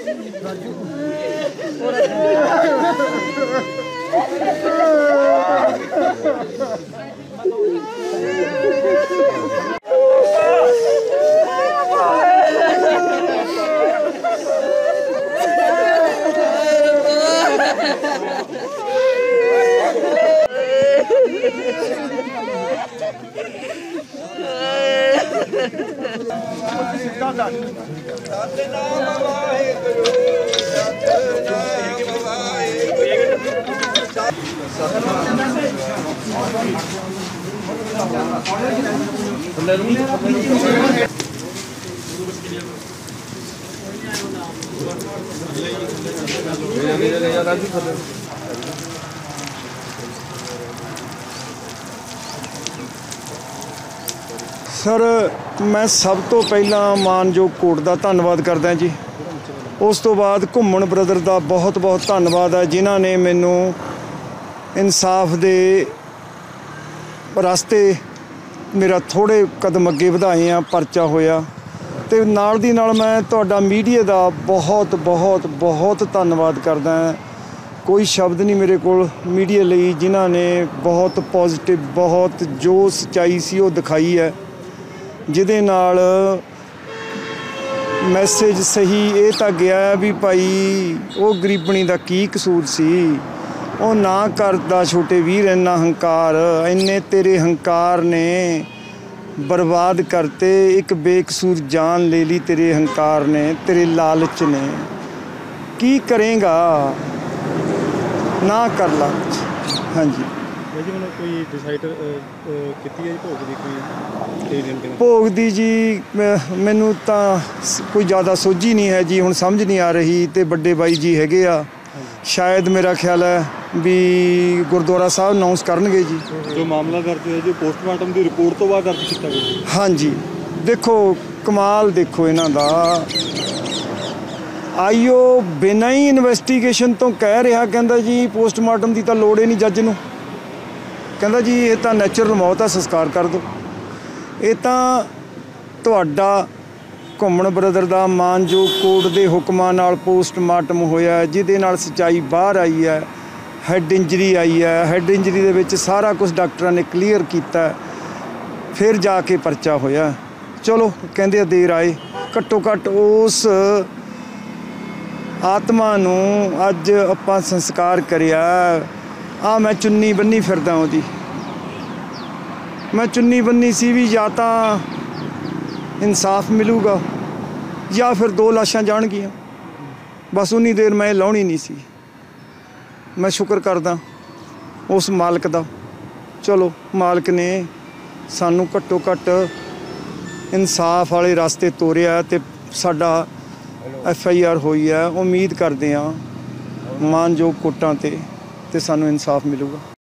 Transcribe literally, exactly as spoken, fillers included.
Sir मैं सब तो पहला मानयोग कोर्ट का धन्यवाद करदा जी। उस तो बाद घुम्मण ब्रदर का बहुत बहुत धन्यवाद है जिन्होंने मैनू इंसाफ दे रास्ते मेरा थोड़े कदम अगे वधाए हैं, परचा होया तो नाल दी नाल मैं तुहाडा मीडिया का बहुत बहुत बहुत धन्यवाद करदा। कोई शब्द नहीं मेरे को मीडिया लई जिन्होंने बहुत पॉजिटिव बहुत जो सच्चाई सी वो दिखाई है, जिहदे नाल मैसेज सही ये तो गया भी भाई वो गरीबनी का की कसूर सी, वो ना करदा छोटे वीर इन्ना हंकार, इन्ने तेरे हंकार ने बर्बाद करते, एक बेकसूर जान ले ली तेरे हंकार ने, तेरे लालच ने की करेगा ना कर ला। हाँ जी जी मैंने कोई डिसाइड कीती है भोग दी कोई भोग दी जी मैनू तो कोई ज़्यादा सोझी नहीं है जी, हुण समझ नहीं आ रही। तो बड़े बाई जी हैगे आ, शायद मेरा ख्याल है भी गुरुद्वारा साहब अनाउंस करनगे जी। जो मामला दर्ज है जो पोस्टमार्टम की रिपोर्ट तो बाद दर्ज किया गया। हाँ जी देखो कमाल देखो इन्हां दा, आईओ बिना ही इन्वेस्टिगेशन तो कह रहा कहंदा जी पोस्टमार्टम की तो लोड़ ही नहीं जज नूं, कहंदा जी ये तो नैचुरल मौत है संस्कार कर दो। ये तो तुहाडा घुम्मण ब्रदर का मानयोग कोर्ट के हुक्मां नाल पोस्टमार्टम होया जिहदे नाल सच्चाई बाहर आई है, हैड इंजरी आई है, हैड इंजरी दे विच सारा कुछ डॉक्टरां ने क्लीयर किया, फिर जाके परचा होया। चलो कहंदे देर आए, घट्टो घट्ट उस आत्मा नूं अज आपां संस्कार करिया। आ मैं चुन्नी बन्नी फिरदा ओहदी, मैं चुन्नी बन्नी सी भी या तां इंसाफ मिलूगा या फिर दो लाशां जाणगियां, बस उन्नी देर मैं लाउणी नहीं सी। मैं शुक्र करदा उस मालक दा, चलो मालक ने सानू घट्टो घट्ट इंसाफ वाले रास्ते तोरिया ते साडा एफ आई आर होई है। उम्मीद करदे हां मानयोग कोर्टां ते ते सानू इंसाफ मिलूगा।